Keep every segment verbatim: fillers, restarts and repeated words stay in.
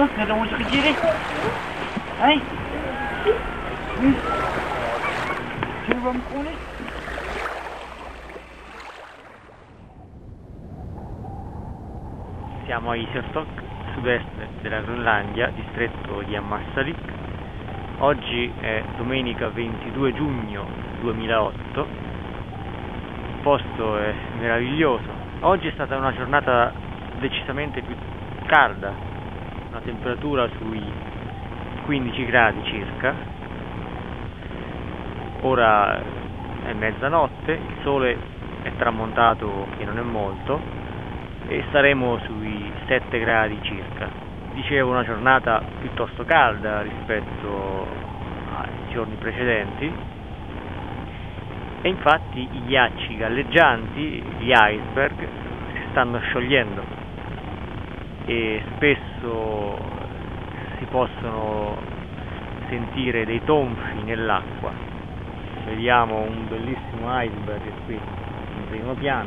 Uno, nella musica giri? Eh? C'è un bancone? Siamo a Isertok, sud-est della Groenlandia, distretto di Ammassalik. Oggi è domenica ventidue giugno duemilaotto. Il posto è meraviglioso. Oggi è stata una giornata decisamente più calda, una temperatura sui quindici gradi circa. Ora è mezzanotte, il sole è tramontato che non è molto e staremo sui sette gradi circa. Dicevo, una giornata piuttosto calda rispetto ai giorni precedenti, e infatti i ghiacci galleggianti, gli iceberg, si stanno sciogliendo e spesso si possono sentire dei tonfi nell'acqua. Vediamo un bellissimo iceberg qui in primo piano.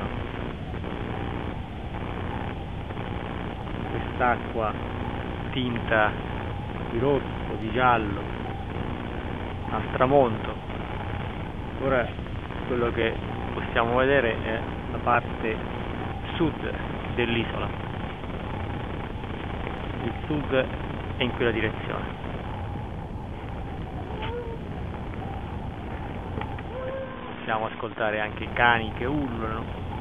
Quest'acqua tinta di rosso, di giallo al tramonto. Ora quello che possiamo vedere è la parte sud dell'isola. Il sud è in quella direzione. Possiamo ascoltare anche i cani che urlano.